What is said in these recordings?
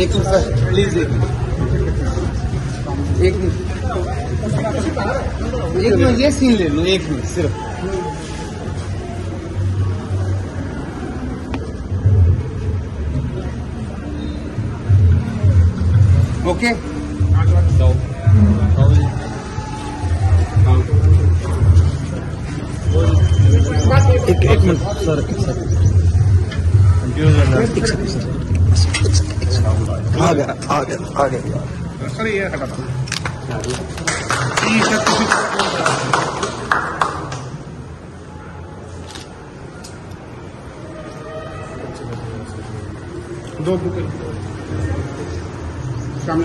एक minute sir, please एक minute, ये सीन ले लो, एक मिनट सिर्फ। ओके एक मिनट सर, आ गया। अरे ये हटा दो बुक सामने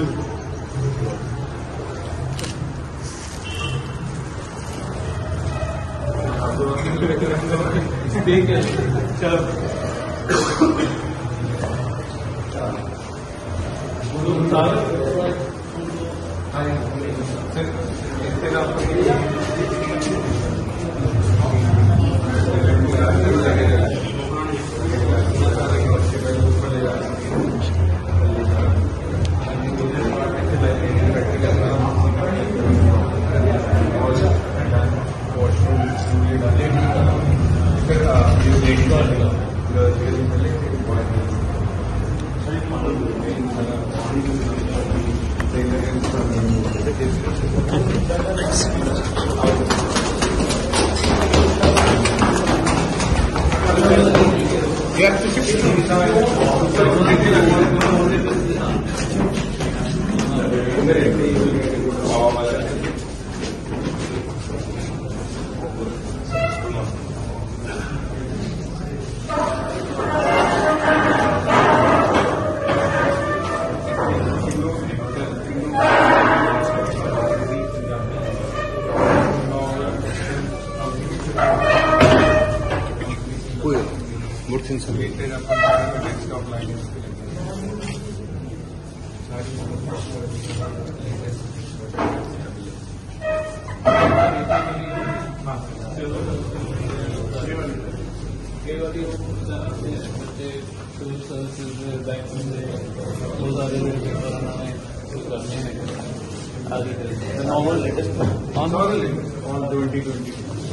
नॉवल लेटेस्ट ऑन 2020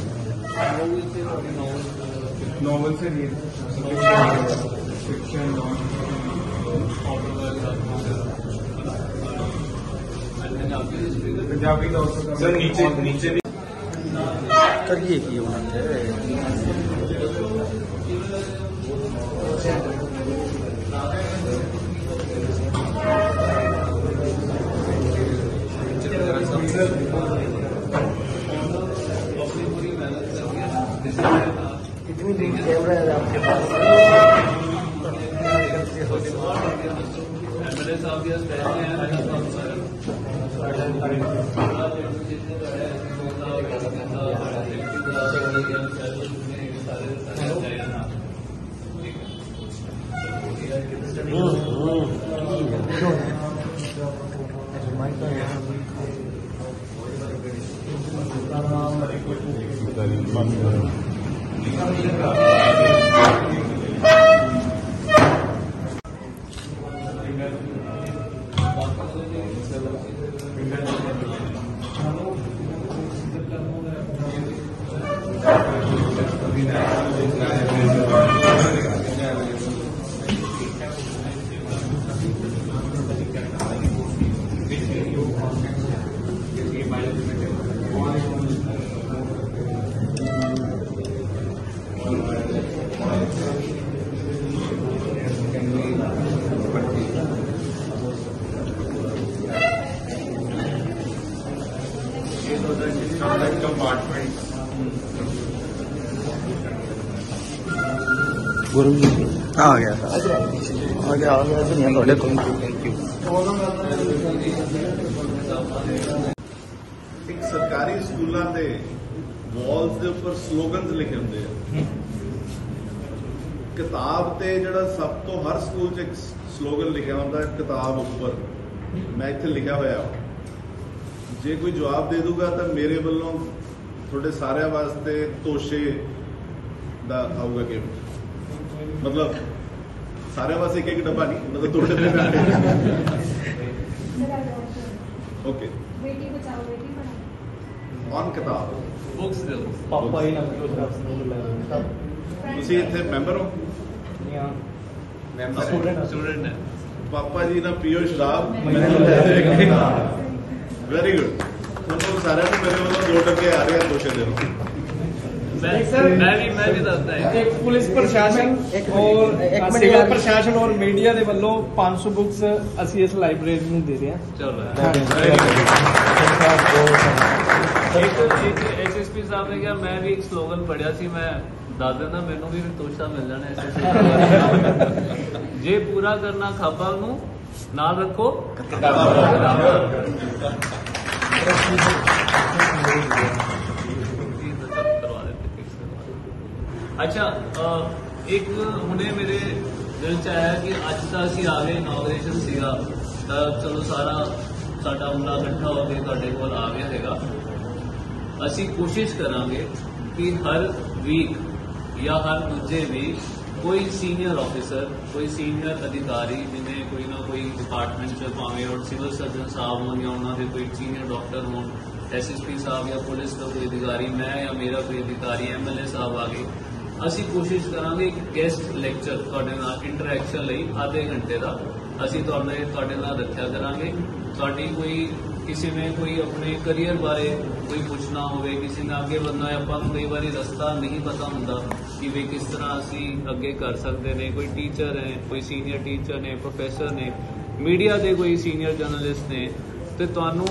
नॉवल से फिक्शन पंजाबी सर नीचे नीचे करिए कि कितनी दिन कैमरा है आपके पास? गुरु जी आ गया एक सरकारी स्कूलों के वॉल्स के उपर स्लोगन लिखे होंगे किताब से जो सब तो हर स्कूल च एक स्लोगन लिखा होंगे किताब उपर मैं इत्थे लिखा होया जे कोई जवाब दे दूगा तो मेरे वालों थोड़े सारे वास्ते तोशे दा आऊगा गिफ्ट मतलब सारे वास्ते एक डब्बा नहीं, मतलब 2 डब्बे में आते। ओके, बेटी बचाओ बेटी पढ़ाओ ऑन किताब बुक्स दे दो। पापा ही ना ਤੁਸੀਂ ਇੱਥੇ ਮੈਂਬਰ ਹੋ? स्टूडेंट है। ਪਾਪਾ ਜੀ ਦਾ ਪੀਓ ਸ਼ਰਾਬ ਵੈਰੀ ਗੁੱਡ। ਤੁਹਾਨੂੰ ਸਾਰਿਆਂ ਨੂੰ ਮੇਰੇ ਵੱਲੋਂ 2 ਡੱਬੇ ਆ ਰਹੇ ਆ, ਖੁਸ਼ ਦੇ ਦਿਓ। मैं भी दसदा है। एक पुलिस प्रशासन और सिविल प्रशासन और मीडिया ਦੇ ਵੱਲੋਂ 500 ਬੁੱਕਸ ਅਸੀਂ ਇਸ ਲਾਇਬ੍ਰੇਰੀ ਨੂੰ ਦੇ ਰਹੇ ਹਾਂ। चलो एक एसएसपी साहब ने कहा, मैं भी एक स्लोगन पढ़िया सी, मैं दस देना, मैनू भी तोशा मिल जाना एसएसपी जे पूरा करना खाबा नू नाल रखो अच्छा एक हुणे मेरे दिल च आया कि अज तो असीं आ गए, इनॉग्रेशन सीगा तां चलो सारा साडा अमला इकट्ठा हो के तुहाडे कोल आ गया हैगा। असीं कोशिश करांगे कि हर वीक या हर दूजे वीक कोई सीनियर ऑफिसर, कोई सीनियर अधिकारी जिन्हें कोई ना कोई डिपार्टमेंट च भावें और सिविल सर्जन साहब होण या उन्होंने कोई सीनियर डॉक्टर होण, एसएसपी साहब या पुलिस का कोई अधिकारी, मैं या मेरा कोई अधिकारी, एमएलए साहब आ गए, ਅਸੀਂ ਕੋਸ਼ਿਸ਼ ਕਰਾਂਗੇ ਇੱਕ ਗੈਸਟ ਲੈਕਚਰ ਤੁਹਾਡੇ ਨਾਲ ਇੰਟਰੈਕਸ਼ਨ ਲਈ ਆਧੇ ਘੰਟੇ ਦਾ ਅਸੀਂ ਤੁਹਾਡੇ ਨਾਲ ਰੱਖਿਆ ਕਰਾਂਗੇ। ਤੁਹਾਡੀ ਕੋਈ ਕਿਸੇ ਨੇ ਕੋਈ ਆਪਣੇ ਕਰੀਅਰ ਬਾਰੇ ਕੋਈ ਪੁੱਛਣਾ ਹੋਵੇ, ਕਿਸੇ ਨੇ ਅੱਗੇ ਵਧਣਾ ਹੈ, ਆਪਾਂ ਨੂੰ ਕਈ ਵਾਰੀ ਰਸਤਾ ਨਹੀਂ ਪਤਾ ਹੁੰਦਾ ਕਿ ਵੀ ਕਿਸ ਤਰ੍ਹਾਂ ਅਸੀਂ ਅੱਗੇ ਕਰ ਸਕਦੇ ਨੇ। ਕੋਈ ਟੀਚਰ ਹੈ, ਕੋਈ ਸੀਨੀਅਰ ਟੀਚਰ ਨੇ, ਪ੍ਰੋਫੈਸਰ ਨੇ, ਮੀਡੀਆ ਦੇ ਕੋਈ ਸੀਨੀਅਰ ਜਰਨਲਿਸਟ ਨੇ, ਤੇ ਤੁਹਾਨੂੰ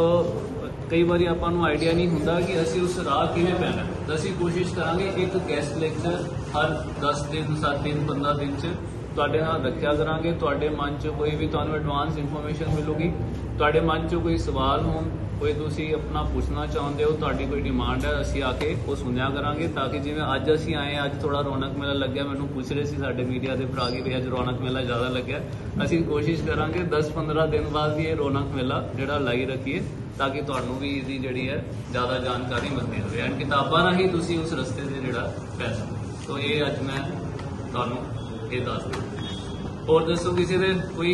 कई बार ਆਪਾਂ ਨੂੰ आइडिया नहीं ਹੁੰਦਾ कि ਅਸੀਂ ਉਸ ਰਾਹ ਕਿਵੇਂ ਪੈਣਾ। ਤਾਂ ਅਸੀਂ ਕੋਸ਼ਿਸ਼ ਕਰਾਂਗੇ ਇੱਕ ਗੈਸਟ ਲੈਕਚਰ ਹਰ 10 ਦਿਨ 7 ਦਿਨ 15 ਦਿਨ ਚ ਤੁਹਾਡੇ ਨਾਲ ਰੱਖਿਆ ਕਰਾਂਗੇ। ਤੁਹਾਡੇ ਮਨ ਚ ਕੋਈ ਵੀ ਤੁਹਾਨੂੰ ਐਡਵਾਂਸ ਇਨਫੋਰਮੇਸ਼ਨ ਮਿਲੂਗੀ, ਤੁਹਾਡੇ ਮਨ ਚ ਕੋਈ ਸਵਾਲ ਹੋਣ, ਕੋਈ ਤੁਸੀਂ ਆਪਣਾ ਪੁੱਛਣਾ ਚਾਹੁੰਦੇ ਹੋ, ਤੁਹਾਡੀ ਕੋਈ ਡਿਮਾਂਡ ਹੈ, ਅਸੀਂ ਆ ਕੇ ਉਹ ਸੁਣਿਆ ਕਰਾਂਗੇ। ਤਾਂ ਕਿ ਜਿਵੇਂ ਅੱਜ ਅਸੀਂ ਆਏ, ਅੱਜ ਥੋੜਾ ਰੌਣਕ ਮੇਲਾ ਲੱਗਿਆ, ਮੈਨੂੰ ਪੁੱਛ ਰਹੇ ਸੀ ਸਾਡੇ ਮੀਡੀਆ ਦੇ ਭਰਾ ਕਿ ਵੀ ਅੱਜ ਰੌਣਕ ਮੇਲਾ ਜ਼ਿਆਦਾ ਲੱਗਿਆ। ਅਸੀਂ ਕੋਸ਼ਿਸ਼ ਕਰਾਂਗੇ 10-15 ਦਿਨ ਬਾਅਦ ਵੀ ਇਹ ਰੌਣਕ ਮੇਲਾ ਜਿਹੜਾ ਲਾਈ ਰੱਖੀਏ ਤਾਂ ਕਿ ਤੁਹਾਨੂੰ ਵੀ ਇਹਦੀ ਜਿਹੜੀ ਹੈ ਜ਼ਿਆਦਾ ਜਾਣਕਾਰੀ ਮਿਲਦੀ ਰਹੇ ਐਂਡ ਕਿਤਾਬਾਂ ਰਾਹੀਂ ਤੁਸੀਂ ਉਸ ਰਸਤੇ ਤੇ ਜਿਹੜਾ ਪੈ ਸਕੋ। ਸੋ ਇਹ ਅੱਜ ਮੈਂ ਤੁਹਾਨੂੰ ਇਹ ਦੱਸ ਦਿੰਦਾ। ਹੋਰ ਦੱਸੋ ਕਿਸੇ ਦੇ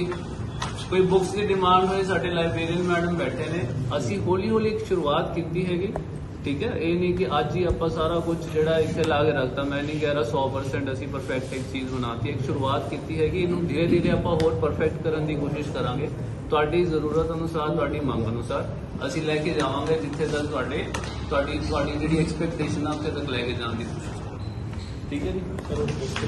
ਕੋਈ ਬੁੱਕਸ ਦੀ ਡਿਮਾਂਡ ਹੋਏ, ਸਾਡੇ ਲਾਇਬ੍ਰੇਰੀਅਨ ਮੈਡਮ ਬੈਠੇ ਨੇ। ਅਸੀਂ ਹੌਲੀ ਹੌਲੀ ਇੱਕ ਸ਼ੁਰੂਆਤ ਕੀਤੀ ਹੈਗੀ, ਠੀਕ ਹੈ। ਇਹ ਨਹੀਂ ਕਿ ਅੱਜ ਹੀ ਆਪਾਂ ਸਾਰਾ ਕੁਝ ਜਿਹੜਾ ਇੱਥੇ ਲਾ ਕੇ ਰੱਖਤਾ। ਮੈਂ ਨਹੀਂ ਕਹਿ ਰਿਹਾ 100% ਅਸੀਂ ਪਰਫੈਕਟ ਇੱਕ ਚੀਜ਼ ਬਣਾਤੀ, ਇੱਕ ਸ਼ੁਰੂਆਤ ਕੀਤੀ ਹੈਗੀ। ਇਹਨੂੰ ਧੀਰੇ ਧੀਰੇ ਆਪਾਂ ਹੋਰ ਪਰਫੈਕਟ ਕਰਨ ਦੀ ਕੋਸ਼ਿਸ਼ ਕਰਾਂਗੇ। ਤੁਹਾਡੀ ਜ਼ਰੂਰਤ ਅਨੁਸਾਰ, ਤੁਹਾਡੀ ਮੰਗ ਅਨੁਸਾਰ ਅਸੀਂ ਲੈ ਕੇ ਜਾਵਾਂਗੇ ਜਿੱਥੇ तक ਤੁਹਾਡੀ ਜਿਹੜੀ ਐਕਸਪੈਕਟੇਸ਼ਨ ਆ ਉੱਥੇ तक ਲੈ ਕੇ ਜਾਣ ਦੀ ਕੋਸ਼ਿਸ਼। ठीक है जी, चलो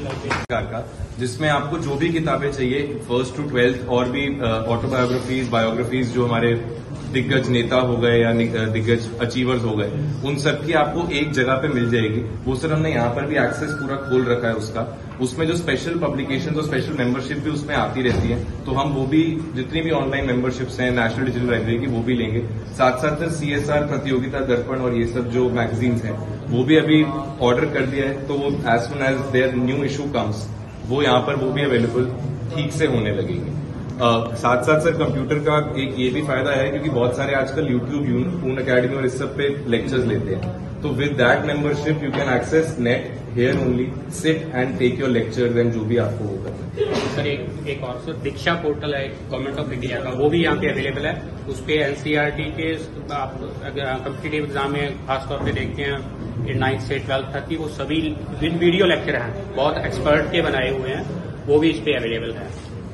का जिसमें आपको जो भी किताबें चाहिए 1st to 12th और भी ऑटोबायोग्राफीज, बायोग्राफीज जो हमारे दिग्गज नेता हो गए या दिग्गज अचीवर्स हो गए, उन सब की आपको एक जगह पे मिल जाएगी। वो सर हमने यहाँ पर भी एक्सेस पूरा खोल रखा है उसका। उसमें जो स्पेशल पब्लिकेशन और स्पेशल मेंबरशिप भी उसमें आती रहती है, तो हम वो भी जितनी भी ऑनलाइन मेंबरशिप्स हैं नेशनल डिजिटल लाइब्रेरी की वो भी लेंगे। साथ साथ सर CSR प्रतियोगिता दर्पण और ये सब जो मैगजीन्स हैं वो भी अभी ऑर्डर कर दिया है, तो वो as soon as their new issue comes वो यहाँ पर वो भी अवेलेबल ठीक से होने लगेंगे। साथ साथ सर कंप्यूटर का एक ये भी फायदा है क्योंकि बहुत सारे आजकल यूट्यूब, पूर्ण अकेडमी और इस सब पे लेक्चर्स लेते हैं, तो with that membership you can access net here only, sit and take your lectures and जो भी आपको वो करना है। सर एक और सर दीक्षा पोर्टल है गवर्नमेंट ऑफ इंडिया का, वो भी यहाँ पे अवेलेबल है। उस पे NCERT के आप कम्पिटिटिव एग्जाम में खासतौर पे देखते हैं 9th से 12th तक की, वो सभी विद वीडियो लेक्चर हैं, बहुत एक्सपर्ट के बनाए हुए हैं, वो भी इस पे अवेलेबल है।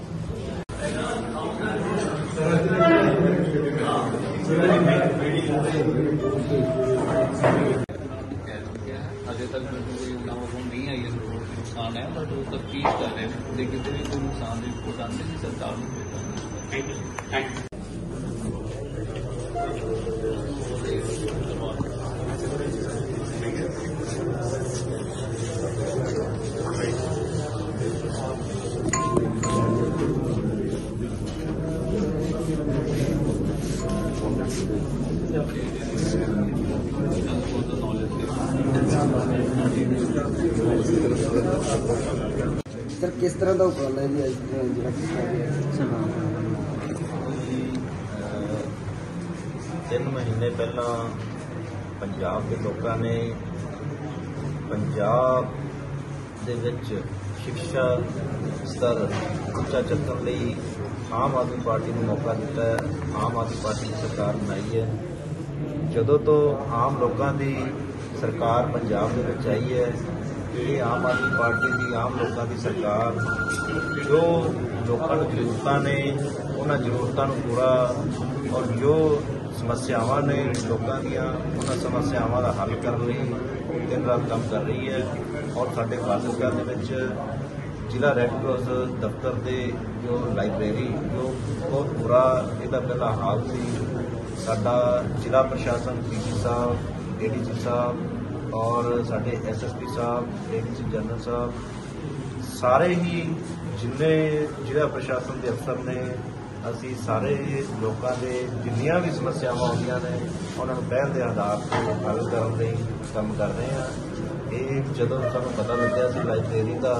अजय तक मेरे को कोई इन्फॉर्मेशन नहीं आई है नुकसान है, बट वो तफ्तीश कर रहे हैं, लेकिन कोई नुकसान की रिपोर्ट आने की सरकार को thank you, thank you. Sir किस तरह का उपराला है जी ਜਿਹੜਾ 3 ਮਹੀਨੇ ਪਹਿਲਾਂ ਪੰਜਾਬ ਦੇ ਲੋਕਾਂ ਨੇ ਪੰਜਾਬ ਦੇ ਵਿੱਚ ਸਿੱਖਿਆ ਸਤਰ ਉੱਚਾ ਚੱਕਣ ਲਈ ਆਮ ਆਦਮੀ ਪਾਰਟੀ ਨੂੰ ਮੌਕਾ ਦਿੱਤਾ ਹੈ। ਆਮ ਆਦਮੀ ਪਾਰਟੀ ਦੀ ਸਰਕਾਰ ਬਣਾਈ ਹੈ। ਜਦੋਂ ਤੋਂ ਆਮ ਲੋਕਾਂ ਦੀ ਸਰਕਾਰ ਪੰਜਾਬ ਦੇ ਵਿੱਚ ਆਈ ਹੈ, ਇਹ ਆਮ ਆਦਮੀ ਪਾਰਟੀ ਦੀ ਆਮ ਲੋਕਾਂ ਦੀ ਸਰਕਾਰ ਜੋ ਲੋਕਾਂ ਨੂੰ ਜ਼ਰੂਰਤਾਂ ਨੇ ਉਹਨਾਂ ਜ਼ਰੂਰਤਾਂ ਨੂੰ ਪੂਰਾ ਔਰ ਜੋ ਸਮੱਸਿਆਵਾਂ ਨੇ ਲੋਕਾਂ ਦੀਆਂ ਉਹਨਾਂ ਸਮੱਸਿਆਵਾਂ ਦਾ ਹੱਲ ਕਰਨ ਲਈ ਦਿਨ ਰਾਤ ਕੰਮ ਕਰ ਰਹੀ ਹੈ। ਔਰ ਸਾਡੇ ਫਾਜ਼ਿਲਕਾ ਦੇ ਵਿੱਚ ਜ਼ਿਲ੍ਹਾ ਰੈੱਡ ਕਰਾਸ ਦਫ਼ਤਰ ਦੇ ਜੋ ਲਾਇਬ੍ਰੇਰੀ ਜੋ ਬਹੁਤ ਬੁਰਾ ਇਹਦਾ ਪਹਿਲਾ ਹਾਲ ਸੀ, ਸਾਡਾ ਜ਼ਿਲ੍ਹਾ ਪ੍ਰਸ਼ਾਸਨ ਪੀਜੀ ਸਾਹਿਬ, ਏਡੀਸੀ ਸਾਹਿਬ ਔਰ ਸਾਡੇ ਐਸਐਸਪੀ ਸਾਹਿਬ, ਏਡੀਸੀ ਜਨਰਲ ਸਾਹਿਬ ਸਾਰੇ ਹੀ ਜਿੰਨੇ ਜ਼ਿਲ੍ਹਾ ਪ੍ਰਸ਼ਾਸਨ ਦੇ ਅਫਸਰ ਨੇ, ਅਸੀਂ ਸਾਰੇ ਲੋਕਾਂ ਦੇ ਜਿੰਨੀਆਂ ਵੀ ਸਮੱਸਿਆਵਾਂ ਆਉਂਦੀਆਂ ਨੇ ਉਹਨਾਂ ਨੂੰ ਪਹਿਲ ਦੇ ਆਧਾਰ ਤੇ ਹੱਲ ਕਰਨ ਲਈ ਕੰਮ ਕਰ ਰਹੇ ਹਾਂ। ਇਹ ਜਦੋਂ ਸਾਨੂੰ ਪਤਾ ਲੱਗਿਆ ਸੀ ਲਾਇਬ੍ਰੇਰੀ ਦਾ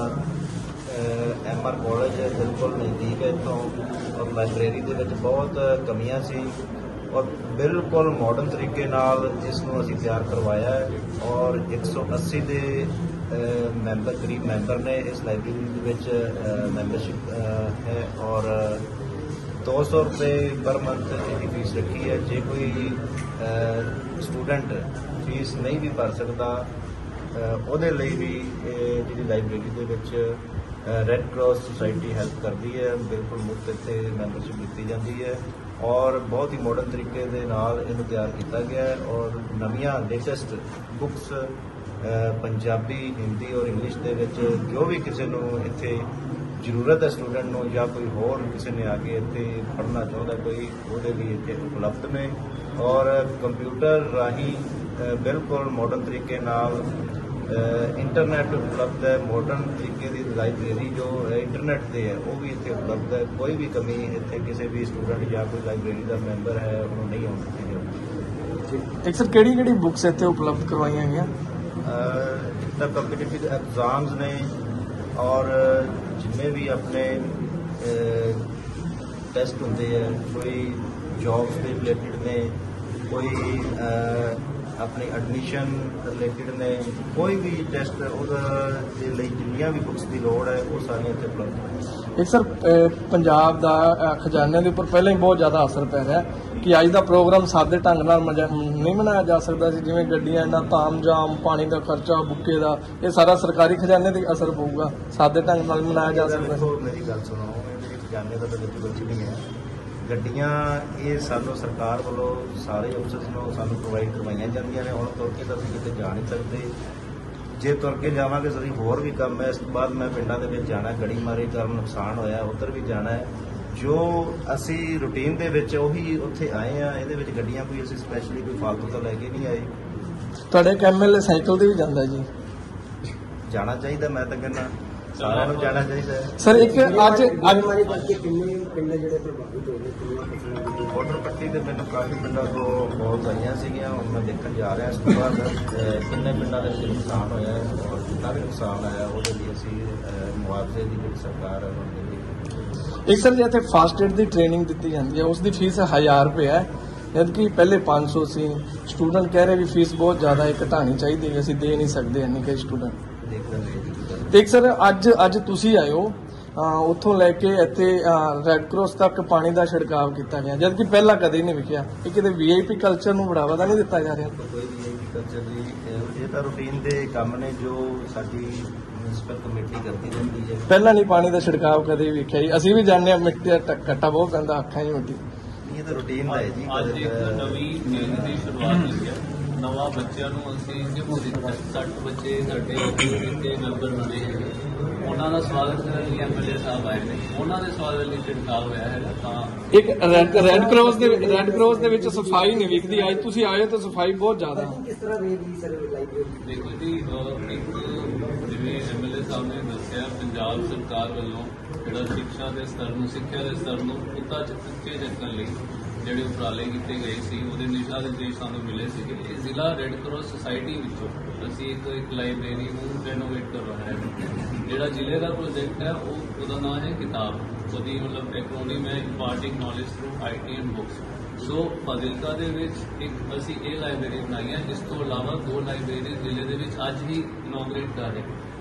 MR ਕਾਲਜ ਬਿਲਕੁਲ ਨਜ਼ਦੀਕ ਹੈ ਇੱਥੋਂ ਔਰ ਲਾਇਬ੍ਰੇਰੀ ਦੇ ਵਿੱਚ ਬਹੁਤ ਕਮੀਆਂ ਸੀ ਔਰ ਬਿਲਕੁਲ ਮਾਡਰਨ ਤਰੀਕੇ ਨਾਲ ਇਸ ਨੂੰ ਅਸੀਂ ਤਿਆਰ ਕਰਵਾਇਆ ਹੈ ਔਰ 180 ਦੇ ਕਰੀਬ ਮੈਂਬਰ ਨੇ ਇਸ ਲਾਇਬ੍ਰੇਰੀ ਦੇ ਵਿੱਚ ਮੈਂਬਰਸ਼ਿਪ ਹੈ ਔਰ 200 ਰੁਪਏ ਪਰ ਮੰਥ ਇਹਦੀ ਫੀਸ ਰੱਖੀ ਹੈ। ਜੇ ਕੋਈ ਸਟੂਡੈਂਟ ਫੀਸ ਨਹੀਂ ਵੀ ਭਰ ਸਕਦਾ ਉਹਦੇ ਲਈ ਵੀ ਜਿਹੜੀ ਲਾਇਬ੍ਰੇਰੀ ਦੇ ਵਿੱਚ ਰੈੱਡ ਕਰਾਸ ਸੁਸਾਇਟੀ ਹੈਲਪ ਕਰਦੀ ਹੈ। ਬਿਲਕੁਲ ਮੁਫਤ ਇੱਥੇ ਮੈਂਬਰਸ਼ਿਪ ਦਿੱਤੀ ਜਾਂਦੀ ਹੈ ਔਰ ਬਹੁਤ ਹੀ ਮਾਡਰਨ ਤਰੀਕੇ ਦੇ ਨਾਲ ਇਹਨੂੰ ਤਿਆਰ ਕੀਤਾ ਗਿਆ ਹੈ ਔਰ ਨਵੀਆਂ ਲੇਟੈਸਟ ਬੁੱਕਸ ਪੰਜਾਬੀ, ਹਿੰਦੀ ਔਰ ਇੰਗਲਿਸ਼ ਦੇ ਵਿੱਚ ਜੋ ਵੀ ਕਿਸੇ ਨੂੰ ਇੱਥੇ ਜ਼ਰੂਰਤ ਹੈ ਸਟੂਡੈਂਟ ਨੂੰ ਜਾਂ ਕੋਈ ਹੋਰ ਕਿਸੇ ਨੇ ਆ ਕੇ ਇੱਥੇ ਪੜ੍ਹਨਾ ਚਾਹੁੰਦਾ ਕੋਈ ਉਹਦੇ ਲਈ ਇੱਥੇ ਉਪਲਬਧ ਨੇ ਔਰ ਕੰਪਿਊਟਰ ਰਾਹੀਂ ਬਿਲਕੁਲ ਮਾਡਰਨ ਤਰੀਕੇ ਨਾਲ ਇੰਟਰਨੈਟ ਉਪਲਬਧ ਹੈ। ਮਾਡਰਨ ਤਰੀਕੇ ਦੀ ਲਾਇਬ੍ਰੇਰੀ ਜੋ ਇੰਟਰਨੈਟ ਤੇ ਹੈ ਉਹ ਵੀ ਇੱਥੇ ਉਪਲਬਧ ਹੈ। ਕੋਈ ਵੀ ਕਮੀ ਇੱਥੇ ਕਿਸੇ ਵੀ ਸਟੂਡੈਂਟ ਜਾਂ ਕੋਈ ਲਾਇਬ੍ਰੇਰੀ ਦਾ ਮੈਂਬਰ ਹੈ ਉਹਨੂੰ ਨਹੀਂ ਆਉਣ ਦਿੱਤੀ ਜਾਊਗੀ। ਇੱਕ ਸਰ ਕਿਹੜੀ ਬੁੱਕਸ ਇੱਥੇ ਉਪਲਬਧ ਕਰਵਾਈਆਂ ਗਈਆਂ? ਜਿੱਦਾਂ ਕੰਪੀਟੀਟਿਵ ਐਗਜ਼ਾਮਸ ਨੇ ਔਰ ਜਿੰਨੇ ਵੀ ਆਪਣੇ ਟੈਸਟ ਹੁੰਦੇ ਹੈ, ਕੋਈ ਜੌਬਸ ਦੇ ਰਿਲੇਟਿਡ ਨੇ, ਕੋਈ ਆਪਣੀ ਐਡਮਿਸ਼ਨ ਰਿਲੇਟਿਡ ਨੇ, ਕੋਈ ਵੀ ਟੈਸਟ ਉਹਦੇ ਲਈ ਜਿੰਨੀਆਂ ਵੀ ਬੁੱਕਸ ਦੀ ਲੋੜ ਹੈ ਉਹ ਸਾਰੀਆਂ ਇੱਥੇ ਉਪਲਬਧ ਹੈ। ਇੱਕ ਸਰ ਪੰਜਾਬ ਦਾ ਖਜ਼ਾਨੇ ਦੇ ਉੱਪਰ ਪਹਿਲਾਂ ਹੀ ਬਹੁਤ ਜ਼ਿਆਦਾ ਅਸਰ ਪੈ ਰਿਹਾ ਕਿ ਅੱਜ ਦਾ ਪ੍ਰੋਗਰਾਮ ਸਾਦੇ ਢੰਗ ਨਾਲ ਨਹੀਂ ਮਨਾਇਆ ਜਾ ਸਕਦਾ ਸੀ, ਜਿਵੇਂ ਗੱਡੀਆਂ ਦਾ ਤਾਮ-ਜਾਮ, ਪਾਣੀ ਦਾ ਖਰਚਾ, ਬੁੱਕੇ ਦਾ, ਇਹ ਸਾਰਾ ਸਰਕਾਰੀ ਖਜ਼ਾਨੇ ਤੇ ਅਸਰ ਪਊਗਾ। ਸਾਦੇ ਢੰਗ ਨਾਲ ਮਨਾਇਆ ਜਾ ਸਕਦਾ ਸੀ। ਮੇਰੀ ਗੱਲ ਸੁਣੋ, ਮੇਰੇ ਖਜ਼ਾਨੇ ਦਾ ਤਾਂ ਕੁਝ ਨਹੀਂ ਹੈ। ਗੱਡੀਆਂ ਇਹ ਸਾਨੂੰ ਸਰਕਾਰ ਵੱਲੋਂ ਸਾਰੇ ਅਫਸਰਸ ਨੂੰ ਸਾਨੂੰ ਪ੍ਰੋਵਾਈਡ ਕਰਵਾਈਆਂ ਜਾਂਦੀਆਂ ਨੇ। ਹੁਣ ਤੁਰ ਕੇ ਤਾਂ ਅਸੀਂ ਕਿਤੇ ਜਾ ਨਹੀਂ ਸਕਦੇ। ਜੇ ਤੁਰ ਕੇ ਜਾਵਾਂਗੇ ਅਸੀਂ ਹੋਰ ਵੀ ਕੰਮ ਹੈ। ਇਸ ਤੋਂ ਬਾਅਦ ਮੈਂ ਪਿੰਡਾਂ ਦੇ ਵਿੱਚ ਜਾਣਾ, ਗੜੀ ਮਾਰੀ ਕਾਰਨ ਨੁਕਸਾਨ ਹੋਇਆ ਉੱਧਰ ਵੀ ਜਾਣਾ ਹੈ। ਜੋ ਅਸੀਂ ਰੂਟੀਨ ਦੇ ਵਿੱਚ ਉਹੀ ਉੱਥੇ ਆਏ ਆ। ਇਹਦੇ ਵਿੱਚ ਗੱਡੀਆਂ ਕੋਈ ਅਸੀਂ ਸਪੈਸ਼ਲੀ ਕੋਈ ਫਾਲਤੂ ਤਾਂ ਲੈ ਕੇ ਨਹੀਂ ਆਏ। ਤੁਹਾਡੇ MLA ਸਾਈਕਲ ਤੇ ਵੀ ਜਾਂਦਾ ਜੀ? ਜਾਣਾ ਚਾਹੀਦਾ, ਮੈਂ ਤਾਂ ਕਹਿੰਦਾ ਸਾਰਿਆਂ ਨੂੰ ਜਾਣਾ ਚਾਹੀਦਾ ਹੈ। ਸਰ ਇੱਕ ਅੱਜ ਕਰਕੇ ਕਿੰਨੇ ਪਿੰਡ ਜਿਹੜੇ ਪ੍ਰਭਾਵਿਤ ਹੋ ਗਏ? ਬਾਰਡਰ ਪੱਟੀ ਦੇ ਮੈਨੂੰ ਕਾਫੀ ਪਿੰਡਾਂ ਤੋਂ ਬਹੁਤ ਆਈਆਂ ਸੀਗੀਆਂ। ਹੁਣ ਮੈਂ ਦੇਖਣ ਜਾ ਰਿਹਾ ਇਸ ਤੋਂ ਬਾਅਦ ਕਿੰਨੇ ਪਿੰਡਾਂ ਦੇ ਵਿੱਚ ਨੁਕਸਾਨ ਹੋਇਆ ਹੈ ਔਰ ਜਿੰਨਾ ਵੀ ਨੁਕਸਾਨ ਆਇਆ ਉਹਦੇ ਲਈ ਅਸੀਂ ਮੁਆਵਜ਼ੇ ਦੀ ਜਿਹੜੀ ਸਰਕਾਰ ਹੈ ਉਹਨਾਂ ਦੇ। ਇੱਕ ਸਰ ਜੇ ਇੱਥੇ ਫਾਸਟ ਏਡ ਦੀ ਟ੍ਰੇਨਿੰਗ ਦਿੱਤੀ ਜਾਂਦੀ ਹੈ ਉਸ ਦੀ ਫੀਸ 1000 ਰੁਪਏ ਹੈ, ਜਦਕਿ ਪਹਿਲੇ 500 ਸੀ। ਸਟੂਡੈਂਟ ਕਹਿ ਰਹੇ ਵੀ ਫੀਸ ਬਹੁਤ ਜ਼ਿਆਦਾ ਹੈ, ਘਟਾਉਣੀ ਚਾਹੀਦੀ ਹੈ, ਅਸੀਂ ਦੇ ਨਹੀਂ ਸਕਦੇ ਇੰਨੇ ਕਈ ਸਟੂਡੈਂਟ। ਤੇ ਇੱਕ ਸਰ ਅੱਜ ਤੁਸੀਂ ਆਏ ਹੋ ਉੱਥੋਂ ਲੈ ਕੇ ਇੱਥੇ ਰੈੱਡ ਕਰਾਸ ਤੱਕ ਪਾਣੀ ਦਾ ਛਿੜਕਾਅ ਕੀਤਾ ਗਿਆ, ਜਦਕਿ ਪਹਿਲਾਂ ਕਦੇ ਨਹੀਂ ਵਿਖਿਆ। ਇਹ ਕਿਤੇ VIP ਕਲਚਰ ਨੂੰ ਬੜਾਵਾ ਤਾਂ ਨਹੀਂ ਦਿੱਤਾ ਜਾ ਰਿਹਾ? ਕੋਈ VIP ਕਲਚਰ ਦੀ ਇਹ ਤਾਂ ਰੂਟੀਨ ਦੇ ਕੰਮ ਨੇ ਜੋ ਸਾਡੀ ਮਿਊਨਿਸਪਲ ਕਮੇਟੀ ਕਰਦੀ ਰਹਿੰਦੀ ਹੈ। ਪਹਿਲਾਂ ਨਹੀਂ ਪਾਣੀ ਦਾ ਛਿੜਕਾਅ ਕਦੇ ਵੇਖਿਆ ਜੀ। ਅਸੀਂ ਵੀ ਜਾਣਦੇ ਹਾਂ ਮਿੱਟੀ ਦਾ ਕੱਟਾ ਬਹੁਤ ਪੈਂਦਾ ਅੱਖਾਂ 'ਚ ਮਿੱਟੀ। ਇਹ ਤਾਂ ਰੂਟੀਨ ਦਾ ਹੈ ਜੀ। ਅੱਜ ਇੱਕ ਨਵੀਂ ਚੀਜ਼ ਦੀ ਸ਼ੁਰੂਆਤ ਹੋਈ ਹੈ। ਨਵਾਂ ਬੱਚਿਆਂ ਨੂੰ ਅਸੀਂ ਕਿਉਂ ਦਿੱਤਾ? 60 ਬੱਚੇ ਸਾਡੇ ਇੱਥੇ ਮੈਂਬਰ ਬਣੇ ਹੈਗੇ, ਉਹਨਾਂ ਦਾ ਸਵਾਗਤ ਕਰਨ ਲਈ MLA ਸਾਹਿਬ ਆਏ ਨੇ, ਉਹਨਾਂ ਦੇ ਸਵਾਗਤ ਲਈ ਛਿੜਕਾਅ ਹੋਇਆ ਹੈਗਾ। ਤਾਂ ਇੱਕ ਰੈੱਡ ਕਰਾਸ ਦੇ ਵਿੱਚ ਸਫਾਈ ਨਹੀਂ ਵਿਖਦੀ। ਅੱਜ ਤੁਸੀਂ ਆਏ ਤਾਂ ਸਫਾਈ ਬਹੁਤ ਜ਼ਿਆਦਾ ਹੈ। ਕਿਸ ਤਰ੍ਹਾਂ ਰਹੇਗੀ ਸਰ ਲਾਇਬ੍ਰੇਰੀ? ਦੇਖੋ ਜੀ, ਇੱਕ ਜਿਵੇਂ MLA ਸਾਹਿਬ ਨੇ ਦੱਸਿਆ, ਪੰਜਾਬ ਸਰਕਾਰ ਵੱਲੋਂ ਜਿਹੜਾ ਸਿੱਖਿਆ ਦੇ ਸਤਰ ਨੂੰ ਉੱਚੇ ਚੱਕਣ ਲਈ ਜਿਹੜੇ ਉਪਰਾਲੇ ਕੀਤੇ ਗਏ ਸੀ ਉਹਦੇ ਦਿਸ਼ਾ ਨਿਰਦੇਸ਼ ਸਾਨੂੰ ਮਿਲੇ ਸੀਗੇ। ਇਹ ਜ਼ਿਲ੍ਹਾ ਰੈੱਡ ਕਰਾਸ ਸੁਸਾਇਟੀ ਵਿੱਚੋਂ ਅਸੀਂ ਇੱਕ ਲਾਇਬ੍ਰੇਰੀ ਨੂੰ ਰੈਨੋਵੇਟ ਕਰਵਾਇਆ ਹੈ। ਜਿਹੜਾ ਜ਼ਿਲ੍ਹੇ ਦਾ ਪ੍ਰੋਜੈਕਟ ਹੈ ਉਹਦਾ ਨਾਮ ਹੈ ਕਿਤਾਬ। ਉਹਦੀ ਮਤਲਬ ਐਕਰੋਨਿਮ ਹੈ imparting knowledge through IT and books. So Fazilka ਦੇ ਵਿੱਚ ਇੱਕ ਅਸੀਂ ਇਹ ਲਾਇਬ੍ਰੇਰੀ ਬਣਾਈ ਹੈ। ਇਸ ਤੋਂ ਇਲਾਵਾ 2 ਲਾਇਬ੍ਰੇਰੀ ਜ਼ਿਲ੍ਹੇ ਦੇ ਵਿੱਚ ਅੱਜ ਹੀ ਇਨੋਗਰੇਟ ਕਰ ਰਹੇ।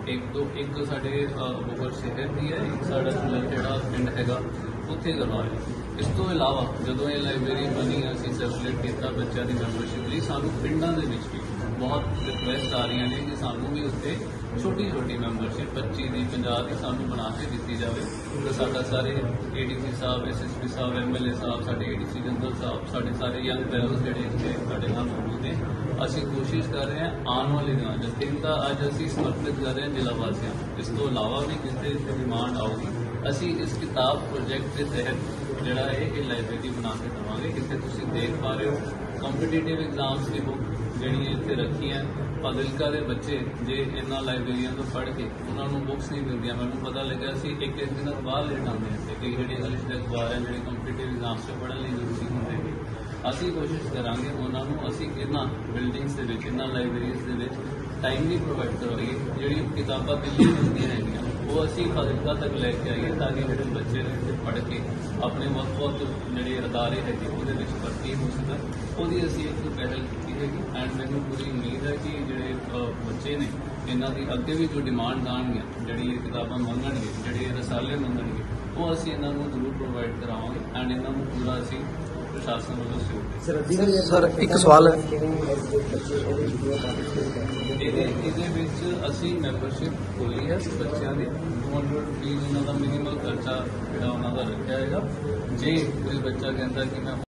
ਇੱਕ ਸਾਡੇ ਬੋਗਰ ਸ਼ਹਿਰ ਦੀ ਹੈ, ਇੱਕ ਸਾਡਾ ਜਿਹੜਾ ਪਿੰਡ ਹੈਗਾ ਉੱਥੇ ਕਰਵਾਇਆ। ਇਸ ਤੋਂ ਇਲਾਵਾ ਜਦੋਂ ਇਹ ਲਾਇਬ੍ਰੇਰੀ ਬਣੀ ਅਸੀਂ ਸਰਕੂਲੇਟ ਕੀਤਾ ਬੱਚਿਆਂ ਦੀ ਮੈਂਬਰਸ਼ਿਪ ਲਈ, ਸਾਨੂੰ ਪਿੰਡਾਂ ਦੇ ਵਿੱਚ ਵੀ ਬਹੁਤ ਰਿਕੁਐਸਟ ਆ ਰਹੀਆਂ ਨੇ ਕਿ ਸਾਨੂੰ ਵੀ ਉੱਥੇ ਛੋਟੀ ਮੈਂਬਰਸ਼ਿਪ 25 ਦੀ 50 ਦੀ ਸਾਨੂੰ ਬਣਾ ਕੇ ਦਿੱਤੀ ਜਾਵੇ। ਤਾਂ ਸਾਡਾ ਸਾਰੇ ADC ਸਾਹਿਬ, SSP ਸਾਹਿਬ, MLA ਸਾਹਿਬ, ਸਾਡੇ ADC ਜਨਰਲ ਸਾਹਿਬ, ਸਾਡੇ ਸਾਰੇ ਯੰਗ ਫੈਲੋਜ਼ ਜਿਹੜੇ ਇੱਥੇ ਸਾਡੇ ਨਾਲ ਮੌਜੂਦ ਨੇ, ਅਸੀਂ ਕੋਸ਼ਿਸ਼ ਕਰ ਰਹੇ ਹਾਂ ਆਉਣ ਵਾਲੇ ਦਿਨਾਂ 'ਚ ਦਿਨ ਦਾ ਅੱਜ ਅਸੀਂ ਸਮਰਪਿਤ ਕਰ ਰਹੇ ਹਾਂ ਜ਼ਿਲ੍ਹਾ ਵਾਸੀਆਂ। ਇਸ ਤੋਂ ਇਲਾਵਾ ਵੀ ਕਿਸੇ ਡਿਮਾਂਡ ਆਊਗੀ ਅਸੀਂ ਇਸ ਕਿਤਾਬ ਪ੍ਰੋਜੈਕਟ ਦੇ ਤਹਿਤ ਜਿਹੜਾ ਇਹ ਲਾਇਬ੍ਰੇਰੀ ਬਣਾ ਕੇ ਦੇਵਾਂਗੇ। ਇੱਥੇ ਤੁਸੀਂ ਦੇਖ ਪਾ ਰਹੇ ਹੋ ਕੰਪੀਟੀਟਿਵ ਐਗਜ਼ਾਮਸ ਦੀ ਬੁੱਕ ਜਿਹੜੀਆਂ ਇੱਥੇ ਰੱਖੀਆਂ। ਫਾਜ਼ਿਲਕਾ ਦੇ ਬੱਚੇ ਜੇ ਇਹਨਾਂ ਲਾਇਬ੍ਰੇਰੀਆਂ ਤੋਂ ਪੜ੍ਹ ਕੇ ਉਹਨਾਂ ਨੂੰ ਬੁੱਕਸ ਨਹੀਂ ਮਿਲਦੀਆਂ, ਮੈਨੂੰ ਪਤਾ ਲੱਗਾ ਸੀ ਇੱਕ ਦਿਨ ਬਾਹਰ ਲੇਟ ਆਉਂਦੇ ਹਾਂ ਕਿ ਜਿਹੜੇ ਇੰਗਲਿਸ਼ ਦੇ ਅਖਬਾਰ ਹੈ ਜਿਹੜੇ ਕੰਪੀਟੀਟਿਵ ਐਗਜ਼ਾਮਸ 'ਚ ਪੜ੍ਹਨ ਲਈ ਜ਼ਰੂਰੀ ਹੁੰਦੇ ਨੇ। ਅਸੀਂ ਕੋਸ਼ਿਸ਼ ਕਰਾਂਗੇ ਉਹਨਾਂ ਨੂੰ ਅਸੀਂ ਇਹਨਾਂ ਬਿਲਡਿੰਗਸ ਦੇ ਵਿੱਚ, ਇਹਨਾਂ ਲਾਇਬ੍ਰੇਰੀਜ਼ ਦੇ ਵਿੱਚ ਟਾਈਮਲੀ ਪ੍ਰੋਵਾਈਡ ਕਰਵਾਈਏ। ਜਿਹੜੀ ਕਿਤਾਬਾਂ ਦਿੱਲੀ ਮਿਲਦੀਆਂ ਹੈਗੀਆਂ ਉਹ ਅਸੀਂ ਫਾਜ਼ਿਲਕਾ ਤੱਕ ਲੈ ਕੇ ਆਈਏ ਤਾਂ ਕਿ ਜਿਹੜੇ ਬੱਚੇ ਨੇ ਇੱਥੇ ਪੜ੍ਹ ਕੇ ਆਪਣੇ ਵੱਖ-ਵੱਖ ਜਿਹੜੇ ਅਦਾਰੇ ਹੈਗੇ ਉਹਦੇ ਵਿੱਚ ਭਰਤੀ ਹੋ ਸਕਣ। ਉਹਦੀ ਅਸੀਂ ਇੱਕ ਪਹਿਲ ਕੀਤੀ ਹੈਗੀ ਐਂਡ ਮੈਨੂੰ ਪੂਰੀ ਉਮੀਦ ਹੈ ਕਿ ਜਿਹੜੇ ਬੱਚੇ ਨੇ ਇਹਨਾਂ ਦੀ ਅੱਗੇ ਵੀ ਜੋ ਡਿਮਾਂਡ ਆਉਣਗੀਆਂ, ਜਿਹੜੀ ਇਹ ਕਿਤਾਬਾਂ ਮੰਗਣਗੇ, ਜਿਹੜੇ ਰਸਾਲੇ ਮੰਗਣਗੇ, ਉਹ ਅਸੀਂ ਇਹਨਾਂ ਨੂੰ ਜ਼ਰੂਰ ਪ੍ਰੋਵਾਈਡ ਕਰਾਵਾਂਗੇ ਐਂਡ ਇਹਨਾਂ ਨੂੰ ਪੂਰਾ ਅਸੀਂ ਪ੍ਰਸ਼ਾਸਨ ਵੱਲੋਂ ਸਹਿਯੋਗ ਸਰ ਇੱਕ ਸਵਾਲ ਹੈ, ਇਹਦੇ ਵਿੱਚ ਅਸੀਂ ਮੈਂਬਰਸ਼ਿਪ ਖੋਲੀ ਹੈ ਬੱਚਿਆਂ ਦੀ 200 ਰੁਪੀਜ਼ ਉਹਨਾਂ ਦਾ ਮਿਨੀਮਮ ਖਰਚਾ ਜਿਹੜਾ ਉਹਨਾਂ ਦਾ ਰੱਖਿਆ ਹੈਗਾ। ਜੇ ਕੋਈ ਬੱਚਾ ਕਹਿੰਦਾ ਕਿ ਮੈਂ